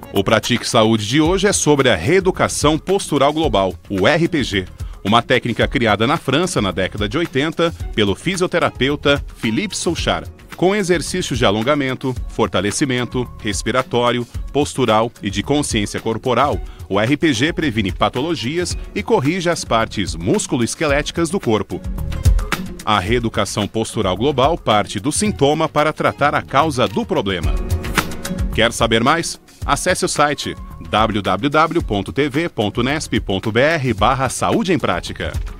O Pratique Saúde de hoje é sobre a Reeducação Postural Global, o RPG, uma técnica criada na França na década de 80 pelo fisioterapeuta Philippe Souchard, com exercícios de alongamento, fortalecimento, respiratório, postural e de consciência corporal. O RPG previne patologias e corrige as partes músculo-esqueléticas do corpo. A reeducação postural global parte do sintoma para tratar a causa do problema. Quer saber mais? Acesse o site www.tv.nesp.br/saúde em prática.